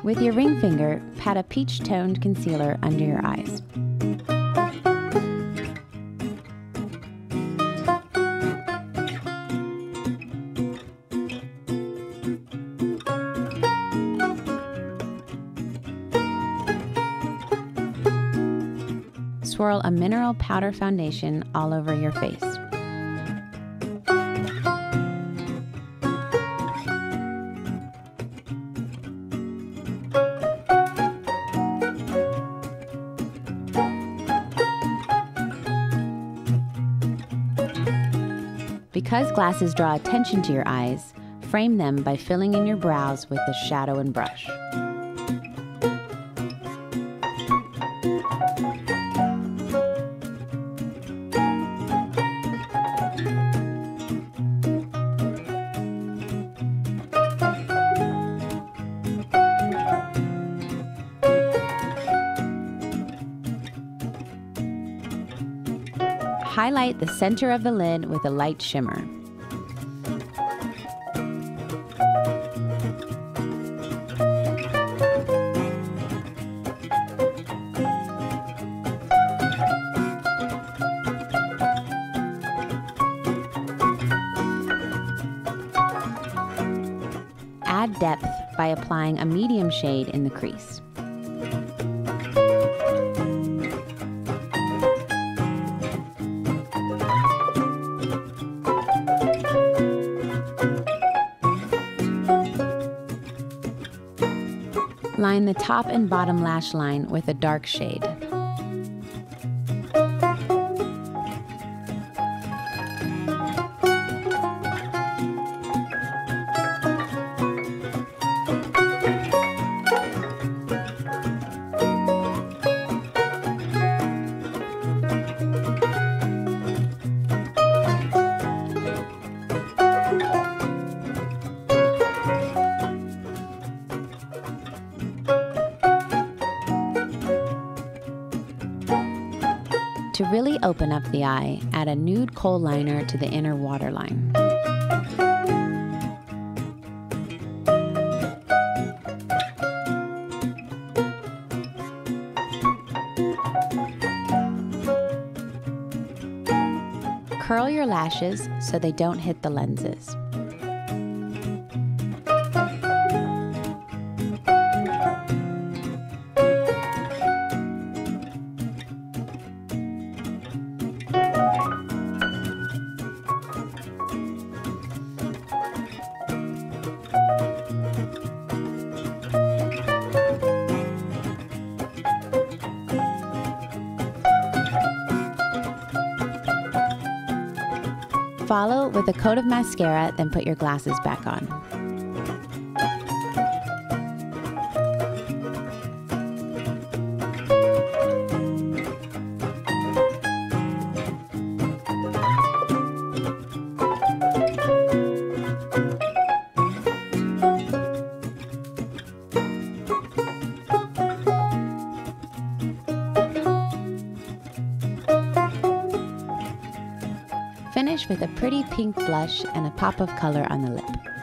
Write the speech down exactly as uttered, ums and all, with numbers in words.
With your ring finger, pat a peach-toned concealer under your eyes. Swirl a mineral powder foundation all over your face. Because glasses draw attention to your eyes, frame them by filling in your brows with the shadow and brush. Highlight the center of the lid with a light shimmer. Add depth by applying a medium shade in the crease. Line the top and bottom lash line with a dark shade. To really open up the eye, add a nude kohl liner to the inner waterline. Curl your lashes so they don't hit the lenses. Follow with a coat of mascara, then put your glasses back on. Finish with a pretty pink blush and a pop of color on the lip.